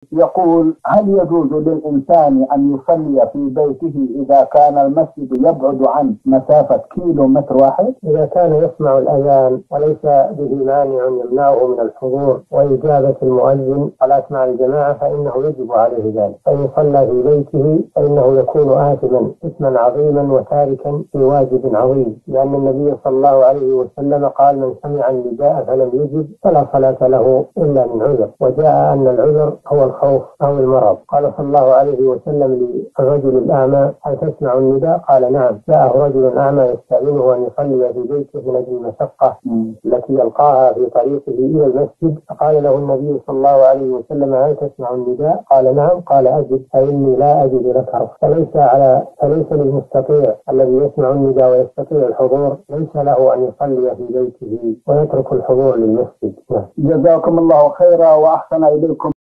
يقول: هل يجوز للإنسان أن يصلي في بيته إذا كان المسجد يبعد عن مسافة كيلومتر واحد؟ إذا كان يسمع الأذان وليس به مانع يمنعه من الحضور وإجابة المؤذن صلاة مع الجماعة فإنه يجب عليه ذلك، فإن صلى في بيته فإنه يكون آثما إثما عظيما وتاركا في واجب عظيم، لأن النبي صلى الله عليه وسلم قال: من سمع النداء فلم يجب فلا صلاة له إلا من عذر. وجاء أن العذر هو الخوف أو المرض. قال صلى الله عليه وسلم للرجل الأعمى: هل تسمع النداء؟ قال: نعم. جاءه رجل أعمى يستأذنه أن يصلي في بيته من أجل المشقة التي يلقاها في طريقه إلى المسجد، فقال له النبي صلى الله عليه وسلم: هل تسمع النداء؟ قال: نعم. قال: أجب، فإني لا أجد لك رخصة. فليس للمستطيع الذي يسمع النداء ويستطيع الحضور ليس له أن يصلي في بيته ويترك الحضور للمسجد. جزاكم الله خيرا وأحسن إليكم.